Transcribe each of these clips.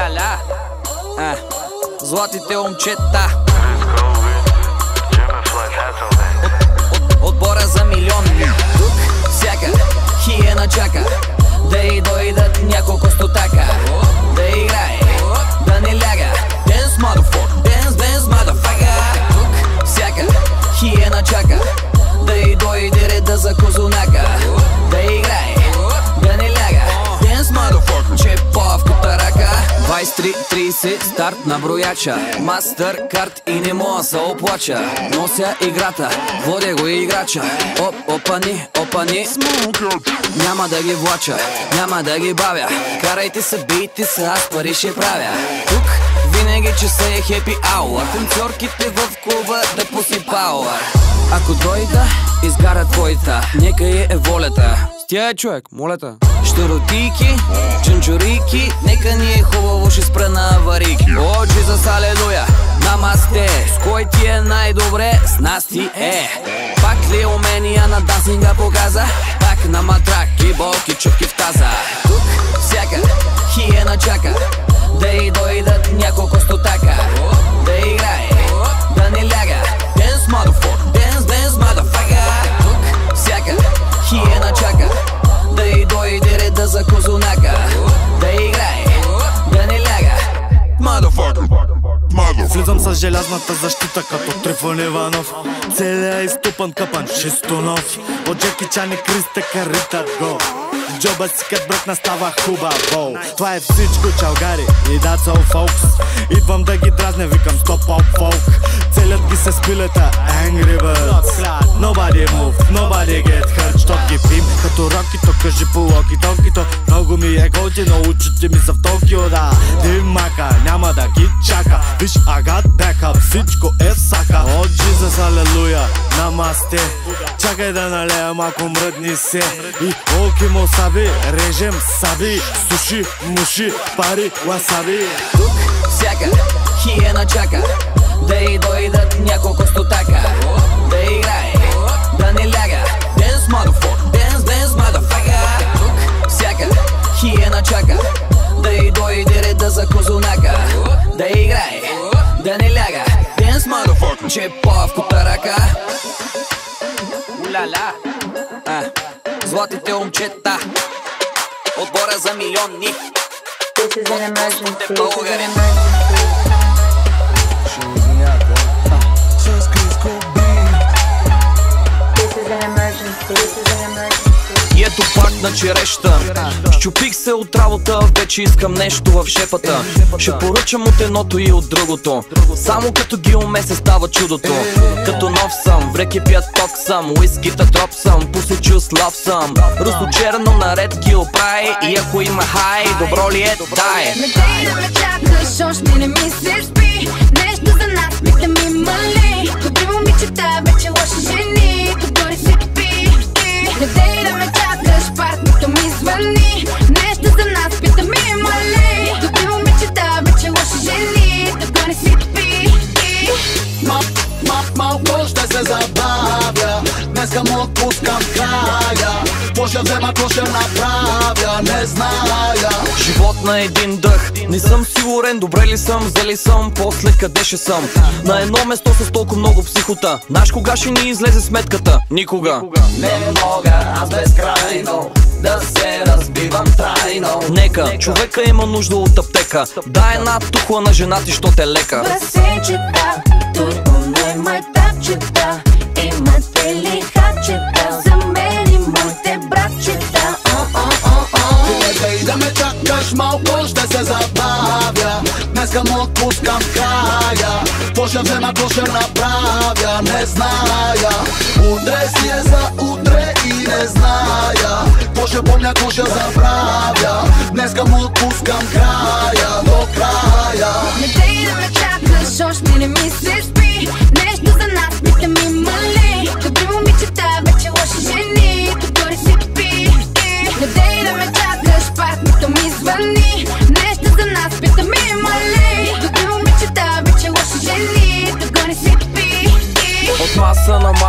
Уляля, златите момчета. Отбора за милиони. Тук всяка хиена чака да й дойдат няколко стотака. Да играе, да не ляга. Dance motherfucker, dance motherfucker. Тук всяка хиена чака да й дойде реда за козунака. Да играе, да не ляга. Dance motherfucker, чепа в кутарака. 23:30 старт на брояча. Мастеркард и не мога се оплача. Нося играта, водя го играча. Опани, няма да ги влача, няма да ги бавя. Карайте се, бийте се, аз пари ще правя. Тук винаги че се е хепи ауър. Танцорките в клуба да пусни пауър. Ако дойда, изгара твоята, нека е волята. Стя е човек, молета. Щуротики, чунчурики, нека ни е хубаво, ще спра на аварийки. О, Джизъс, алелуя, намасте. С кой ти е най-добре? С нас ти е. Пак ли умения на дансинга показа? Пак на матраки, болки, чупки в таза. Тук всяка хиена чака да й дойдат няколко стотака. Да играе, да не ляга. Dance motherfucker, dance motherfucker. Тук всяка хиена чака да й дойде реда за козунака. Да играе, да не ляга. Влизам с желязната защита като Трифон Иванов. Целият изтупан къпан, чисто нов. От Джеки Чан и Кристе каритат го. Джоба си кът бръкна става хубаво. Това е всичко, чалгари и that's all folks. Идвам да ги дразня, викам стоп поп фолк. Целят ги се спилета Angry Birds. Nobody move, nobody get hurt. Щот ги пим като рокито, кажи по локи-токито. Много ми е готино, очите ми са в Токио, да. Димака, няма да ги чака. Виж, ага, дека, всичко е сака. О, Джизъс, алелуя, намасте. Чакай да налея малко мръдни се. И оки му саби, режем саби. Суши, муши, пари, васаби. Тук всяка хиена чака да й дойдат няколко стотака. Да играе, да не ляга. Dance motherfucker, dance motherfucker. Тук всяка хиена чака да й дойде реда за козунака. Да играе, да не ляга. Dance motherfucker, чепа в кутарака. Уляля, златите момчета. Отбора за милиони. This is an emergency. This is an emergency. И ето пак на череща. Щупих се от работа, вече искам нещо в шепата. Ще поръчам от едното и от другото. Само като ги умесе става чудото. Като нов съм, в реки пят ток съм. Уискита дроп съм, пуси чус лав съм. Русло черно наред ги оправи. И ако има хай, добро ли е, дай. Не дей да ме чакаш, още не ми се спи. Нещо за нас, питам има ли. Добри момичета, вече лоши жени. Догоре си пи. Не дей да ме чакаш, партнерто ми звъни. Нещо за нас, питам има ли. Добри момичета, вече лоши жени. Догоре си пи. Малко ще се забавя. Днеска му отпускам края. Какво ще взема, какво ще направя, не зная. Живот на един дъх, не съм сигурен, добре ли съм, взели съм, после къде ще съм. На едно место с толкова много психота. Знаеш кога ще ни излезе сметката? Никога. Не мога аз безкрайно да се разбивам трайно. Нека, човека има нужда от аптека. Дай една тухла на жена ти, що те лека. Басейчета, турбо майтапчета. Имате ли хапчета за мен и моите братчета? Не дей да ме чакаш, малко ще се забавя. Днеска му отпускам края. Какво ще взема, какво ще направя, не зная. Утре си е за утре и не зная. Какво ще помня, какво ще забравя. Днеска му отпускам края, до края. Не дей да ме чакаш, още не ми се спи. Нещо за нас, питам има ли. Добри момичета, вече лоши жени. Догоре си пи. Не дей да ме чакаш, партнерто ми звъни. Нещо за нас, питам има ли. Добри момичета, вече лоши жени. Догоре си пи. От маса на маса, момчета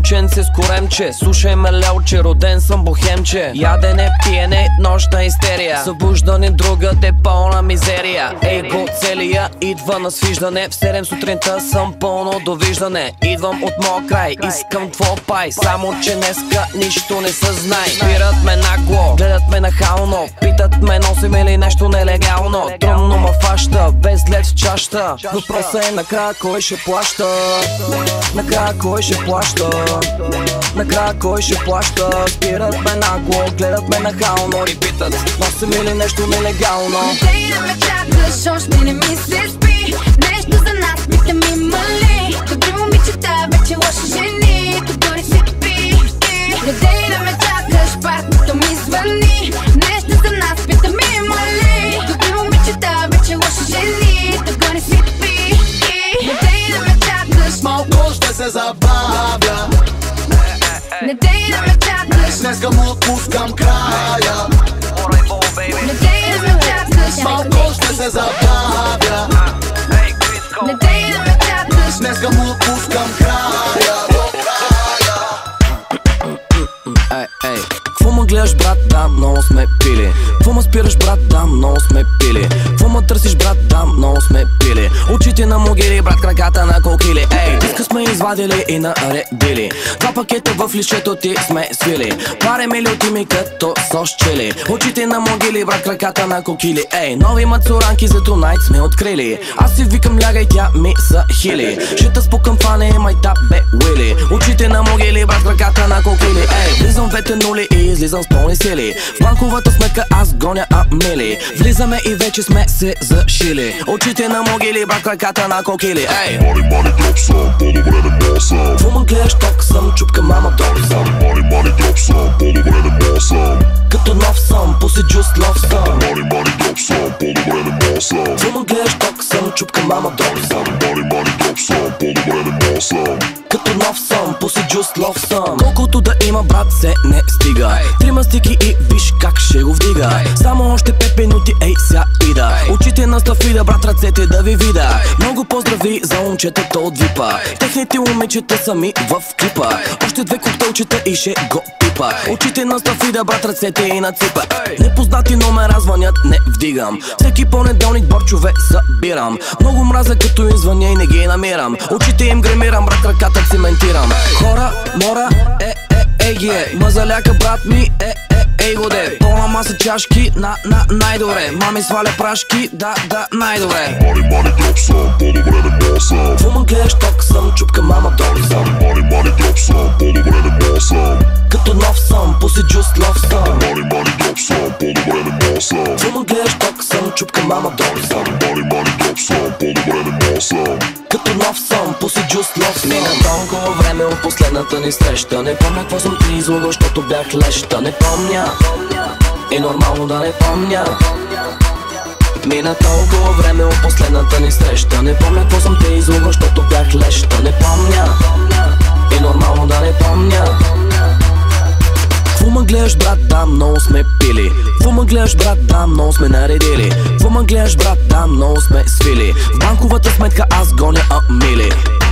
момченце с коремче, слушай ме лелче, роден съм бохемче. Ядене, пиене, нощна истерия, събуждане другаде пълна мизерия. Его целия идва на свиждане, в 7 сутринта съм пълно довиждане. Идвам от моя край, искам твой пай, само че днеска нищо не съзнай. Спират ме нагло, гледат ме нахално, питат ме носим или нещо нелегално. Трудно ма фаща, без лед в чаща, въпросът е накрая кой ще плаща. Накрая кой ще плаща, накрая кой ще плаща. Спират ме нагло, гледат ме нахално и питат носим или нещо нелегално. Дей да ме чакаш, още не ми се спи, нещо за нас мисля ми има ли? Добри момичета, вече лоши жени, дори си пи. Не дей да ме чакаш, партито ми звъни, нещо за нас пита ми има ли? Добри момичета, вече лоши жени, дори си пи. Не дей да ме чакаш, малко ще се забавя. не дей да ме чакаш, Днеска му отпускам края. не дей да ме чакаш, Малко ще се забавя. не дей да ме чакаш. Днеска му отпускам края. Ей, кво ме гледаш, брат, да, много сме пили. Кво ме спираш, брат, да, много сме пили. Кво ме търсиш, брат, да, много сме пили. Очите на могили, брат, краката на кокили. Ей, диска сме извадили и наредили. 2 пакета в лището ти сме свили. Паре милиоти ми като сощели. Очите на могили, брат, краката на кокили. Ей, нови мацуранки за тунайт сме открили. Аз си викам лягай, тя ми са хили. Шита с покъмфане, майтап бе уили. Очите на могили, брат, краката на кокили. Ей, влизам двете нули и излизам с пълни сили. В банковата сметка аз гоня амили. Влизаме и вече сме се зашили. Очите на могили, брат, краката на кокили. Ей, Мани дроп съм, по-добре не мога съм. кво ме гледаш, ток съм, чупка мама, дори съм. Мани дроп съм, по-добре не мога съм. Като нов съм, пуси джус, лов съм. Мани дроп съм, по-добре не мога съм. Кво ме гледаш, ток съм, чупка мама, дори съм. Мани дроп съм, по-добре не мога съм. Като нов съм, пуси джус, лов съм. Колкото да има, брат, се не стига. 3 мастики и виж как ще го вдига. Само още 5 минути, ей ся ида. Очите на стафида, брат, ръцете да ви вида. Много поздрави за момчетата от випа. Техните момичета сами в клипа. Още 2 коктейлчета и ще го пипа. Очите на стафида, брат, ръцете и на ципа. Непознати номера звънят, не вдигам. Всеки понеделник борчове събирам. Много мразя като им звъня и не ги намирам. Очите им гремирам, брат, ръката циментирам. Хора, мора, ги е. Мазаляка, брат ми, ей го де. Пълна маса чашки, най-добре. Мами сваля прашки, да, най-добре. Мани дроп съм, по-добре не мога съм. Кво ме гледаш, ток съм, чупка мама, дори съм. Мани дроп съм, по-добре не мога съм. Като нов съм, пуси джус, лов съм. Мани дроп съм, по-добре не мога съм. Кво ме гледаш, ток съм, чупка мама, дори съм. Мани дроп съм, по-добре не мога съм. Като нов съм, пуси джус, лов съм. Мина толкова време от последната ни среща. Не помня какво съм ти излагал, защото бях леща. Не помня, е нормално да не помня. Мина толкова време от последната ни среща. Не помня какво съм те излагал, защото бях леща. Не помня, е нормално да не помня. Кво ме гледаш, брат, да, много сме пили. Кво ме гледаш, брат, да, много сме наредили. Кво ме гледаш, брат, да, много сме свили. В банковата сметка аз гоня амили.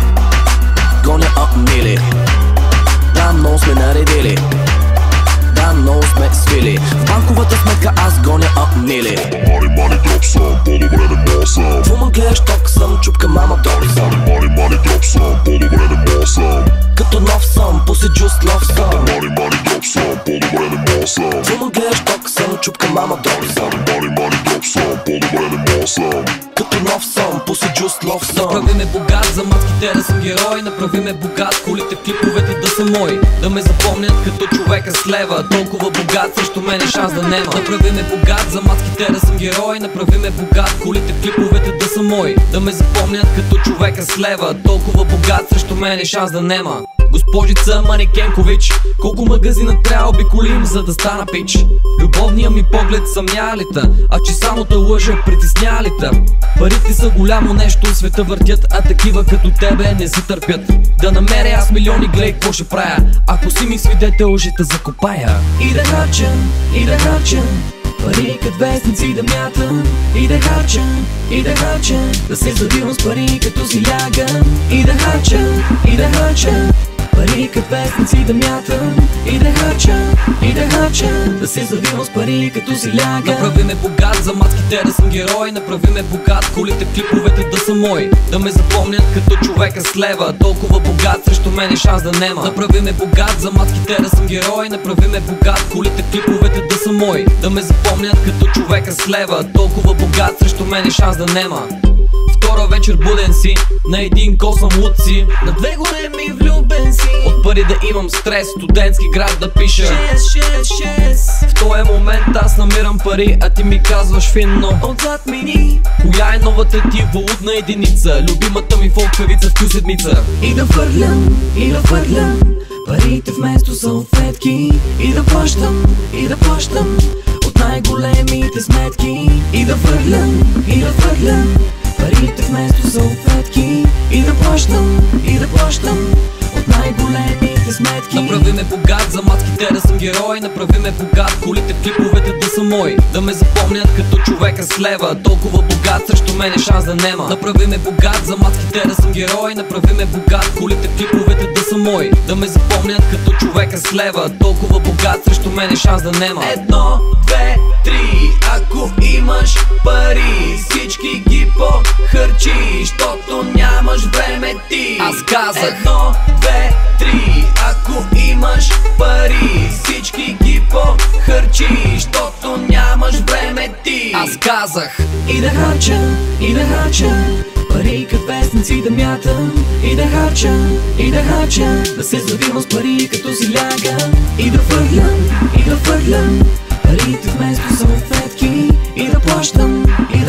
Гоня амили. Да, много сме наредили. Да, много сме свили. В банковата сметка аз гоня амили. Мани дроп съм, по-добре не мога съм. Кво ме гледаш, ток съм, чупка мама, дори съм. Мани дроп съм, по-добре не мога съм. Като нов съм, пуси джус, лов съм. Мани дроп съм, по-добре не мога съм. Кво ме гледаш, ток съм, чупка мама, дори съм. Мани дроп съм, по-добре не мога съм. Като нов съм, пуси джус, лов съм. Направи ме богат, за маските да съм герой. Направи ме богат, колите в клиповете да са мои. Да ме запомнят като човека с лева. Толкова богат, срещу мене шанс да нема. Направи ме богат, за маските да съм герой. Направи ме богат, колите в клиповете да са мои. Да ме запомнят като човека с лева. Толкова богат, срещу мене шанс да нема. Госпожица Манекенкович, колко магазина трябва обиколим, за да стана пич. Любовния ми поглед съмнялита, а че само те лъжа притеснялита. Парите са голямо нещо, света въртят, а такива като тебе не се търпят. Да намеря аз милиони, гледай какво ще правя, ако си ми свидетел, ще те закопая. И да харча, пари като вестници да мятам. И да харча, да се забивам с пари като си лягам. И да харча, пари като вестници да мятам и да харча, да се завивам с пари като си ляга. Направи ме богат, за маските да съм герой. Направи ме богат, колите в клиповете да са мои, да ме запомнят като човека с лева. Толкова богат, срещу мен шанс да нема. Направи ме богат, за маските да съм герой. Направи ме богат, колите в клиповете да са мои, да ме запомнят като човека с лева. Толкова богат, срещу мен шанс да нема. Втора вечер буден си, на един косъм луд си, на две големи влюбен си. От пари да имам стрес, студентски град да пиша 6. В този момент аз намирам пари, а ти ми казваш финно отзад мини. Коя е новата ти валутна единица? Любимата ми фолк певица в Q7. И да фърлям парите вместо салфетки, и да плащам от най-големите сметки. И да фърлям парите вместо салфетки, и да плащам от най-големите сметки. Направи ме богат, за маските да съм герой. Направи ме богат, колите в клиповете да са мои, да ме запомнят като човека с лева. Толкова богат, срещу мен шанс да нема. Направи ме богат, за маските да съм герой. Направи ме богат, колите в клиповете да са мои, да ме запомнят като човека с лева. Толкова богат, срещу мен шанс да нема. 1, 2, 3, ако имаш пари, всички ги похарчиш, щото нямаш време ти. Аз казах 1, 2, 3, ако имаш пари, всички ги похарчиш, щото нямаш време ти. Аз казах и да харча пари като вестници да мятам, и да харча, да се завивам с пари като си ляга. И да фърлям парите вместо салфетки, и да плащам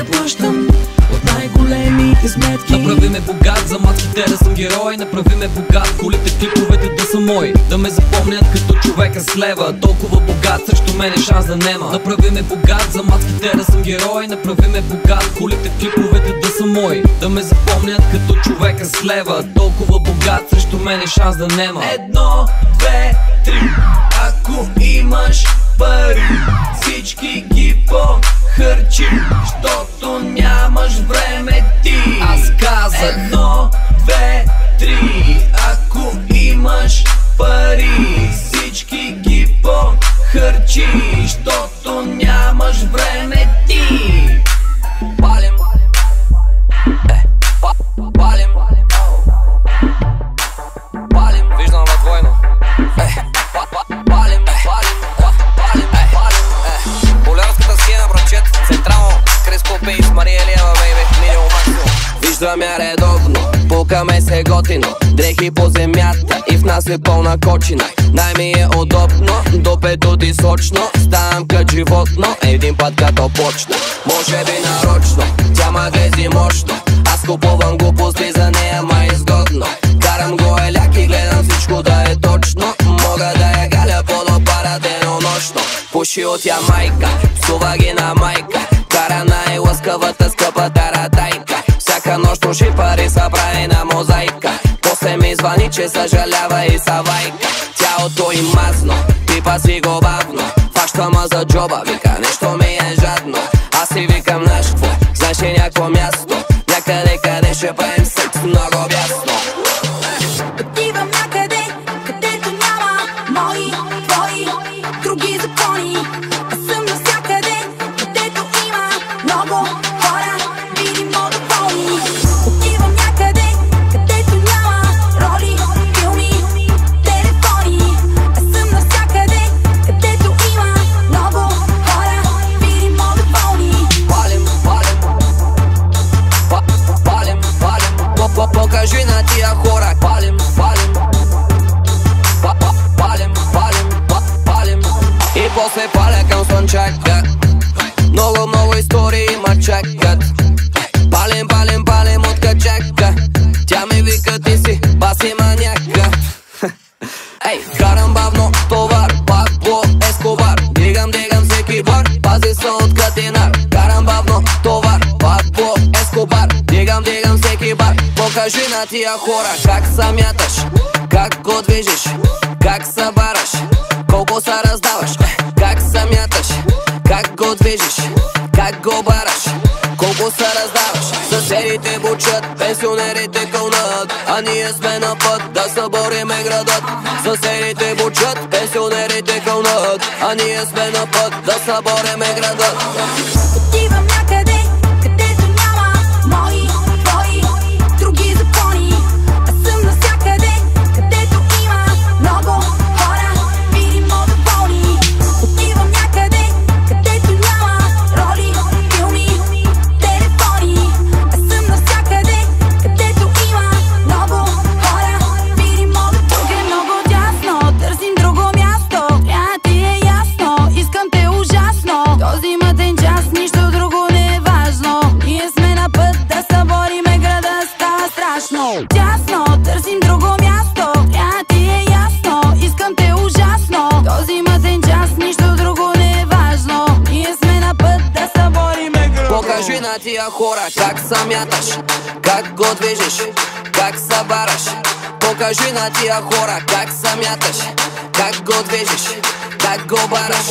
от най-големите сметки. Направи ме богат, за маските да съм герой. Направи ме богат, колите в клиповете да са мои, да ме запомнят като човека с лева. Толкова богат, срещу мен шанс да нема. Направи ме богат, за маските да съм герой. Направи ме богат, колите в клиповете да са мои, да ме запомнят като човека с лева. Толкова богат, срещу мен шанс да нема. 1, 2, 3, ако имаш пари, всички ги похарчиш, щото нямаш време ти. Аз казах 1, 2, 3, ако имаш пари, всички ги похарчиш, щото нямаш време ти. Палим, палим, виждам във двойно. Болярската схема, братчет, централно, Криско Бейс, Мария Елиева, бейби, минимум максимум. Виждам я редовно, пукаме се готино, дрехи по земята и в нас е пълна кочина. Най ми е удобно, до петото и сочно, ставам като животно, един път като почна. Може би нарочно, тя ма грези мощно, аз купувам глупости за нея, ма изгодно. Карам го еляк и гледам всичко да е точно, мога да я галя по-допара денонощно. Пуши от Ямайка, псува ги на майка, кара най-лъскавата скъпа таратайка. Всяка нощ уши пари са прави на мозайка, после ми звъни, че съжалява и савайка. Тялото им мазно, пипа си го бавно, фаща ма за джоба, вика нещо ми е жадно. Аз си викам знаеш какво, знаеш ли някакво място, някъде къде ще правим секс много бясно. Отивам някъде, където няма мои, твои, други закони. Аз съм навсякъде, където има много хора, видимо доволни. Отивам някъде, където няма роли, филми, телефони. Аз съм навсякъде, където има много хора, видимо доволни. Палим, покажи на тия хора. Палим, и после паля към слънчака. Много истории ма чакат. Палим от качака. Тя ми вика ти си баси маняка. Ей, карам бавно товар, Пабло Ескобар. Дигам всеки бар, пази се от катинар. Карам бавно товар, Пабло Ескобар. Дигам всеки бар. Покажи на тия хора как се мяташ, как го движиш, как се бараш, колко се раздаваш. Как се мяташ, как го движиш, как го бараш, колко се раздаваш. Съседите бучат, пенсионерите кълнат, а ние сме на път да събориме градът. Съседите бучат, пенсионерите кълнат, а ние сме на път да събориме градът. Отивам някъде, където няма мои, твои, други закони. Аз съм навсякъде, където има много хора, видимо доволни. Отивам някъде, където няма роли, филми, телефони. Аз съм навсякъде, където има много хора, видимо доволни. Тук е много дясно, търсим друго място. Трябва ти е ясно, искам те ужасно. Този мъден час, нищо друго не е важно. Ние сме на път да събориме града, става страшно. Дясно, търсим друго място. Трябва ти е ясно, искам те ужасно. Този мъден час, нищо друго не е важно. Ние сме на път да събориме града. Покажи на тия хора как се мяташ, как го движиш, как се бараш. Покажи на тия хора как се мяташ, как го движиш, как го бараш.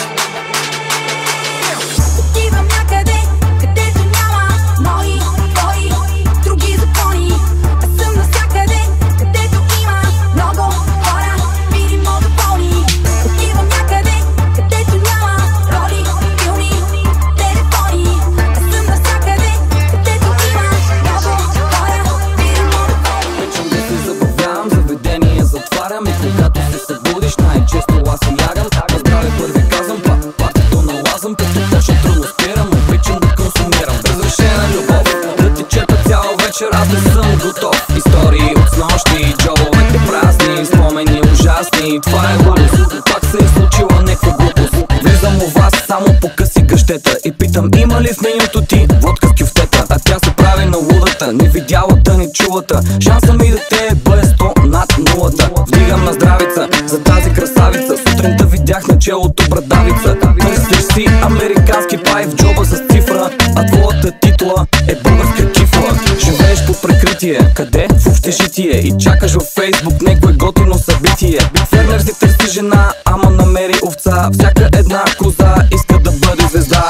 Отивам някъде, където няма мои, твои, други закони. Аз съм навсякъде, където има много хора, видимо доволни. Отивам някъде, където няма роли, филми, телефони. Аз съм навсякъде, където има много хора, видимо доволни. Обичам да се забавлявам, заведение затварям. И когато се събудиш, най-често аз си лягам. На здраве първи казвам, партито налазвам. Като почна трудно спирам, обичам да консумирам. Разрешена любов, да ти черпя цяла вечер, аз не съм готов. Истории от снощи, джобовете празни, спомени ужасни. Това е лудост, пак се е случила някаква глупост. Влизам у вас само по къси гъщета и питам, има ли в менюто ти водка с кюфтета? А тя се прави на лудата, не видялата, не чулата. Шанса ми да те е бъде 100 над нулата. Вдигам на здравица за тази красавица. Сутринта видях на челото брадавица. Търсиш си американски пай в джоба с цифра, а твоята титла е българска кифла. Живееш по прикритие, къде? В общежитие. И чакаш във Фейсбук некое готино събитие. Фермер си търси жена, ама намери овца. Всяка една коза иска да бъде звезда.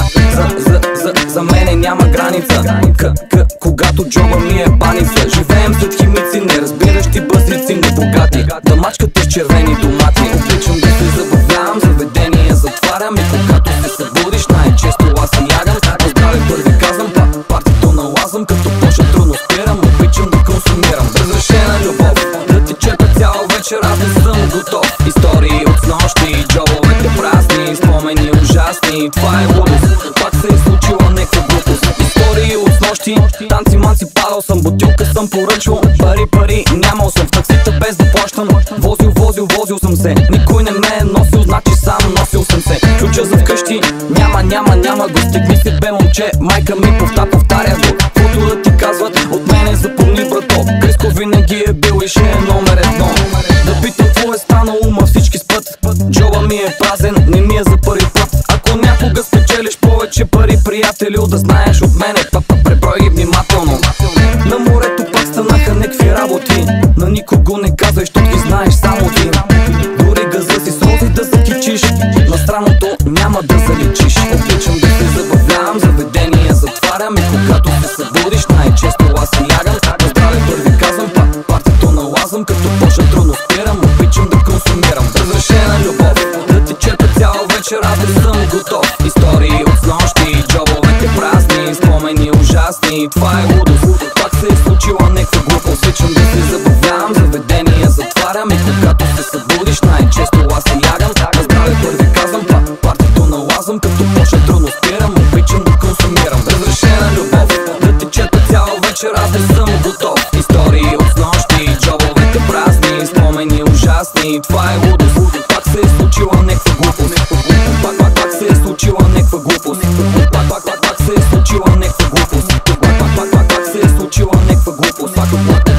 За мене няма граница. Когато джоба ми е баница. Живеем след химици, неразбиращи бъзици, небогати. Да мачкате с червени домати. Обичам да се забавлявам, заведение затварям. И когато се събудиш, най-често аз си лягам. На здраве първи казвам, партито налазвам. Като почна трудно спирам, обичам да консумирам. Разрешена любов, да ти черпя цяла вечер, аз не съм готов. Истории от снощи, джобовете празни, спомени ужасни. Това е лудост, пак се е случила някаква глупост. Истории от снощи, танци манци, падал съм, бутилка съм поръчвал. Пари, нямал съм в таксита без да плащам. Возил съм се, никой не ме е носил, значи сам носил съм се. Ключа за вкъщи, няма го, стигни се бе момче. Майка ми повтаря го, каквото да ти казват, от мене запомни брато. Криско винаги е бил и ще е номер едно. Да питам какво е станало, ма всички спът. Джоба ми е празен, не ми е за първи път. Ако някога спечелиш повече пари, приятелю, да знаеш от мене, преброй ги внимателно. На морето пак станаха некви работи, на никого не казвай, щото ги знаеш само ти. Дори газа си с рози да закичиш, на странното няма да заличиш. Обичам да се забавлявам, заведение затварям. И когато се събудиш, най-често аз си лягам. На здраве първи казвам, партито налазвам. Като почна трудно спирам, обичам да консумирам. Разрешена любов, да ти черпя цяла вечер, аз не съм готов. Истории от снощи, джобовете празни, спомени ужасни. Това е лудост, пак се е случила някаква глупост. Обичам да се забавлявам, заведение затварям. И когато се събудиш, най-често аз си лягам. На здраве първи казвам, партито налазвам. Като почна трудно спирам, обичам да консумирам. Разрешена любов, да ти черпя цяла вечер, аз не съм готов. Истории от снощи, джобовете празни, спомени ужасни. Това е лудост, пак се е случила някаква глупост. Пак се е случила някаква глупост. Пак се е случила някаква глупост. Пак се е случила някаква глупост.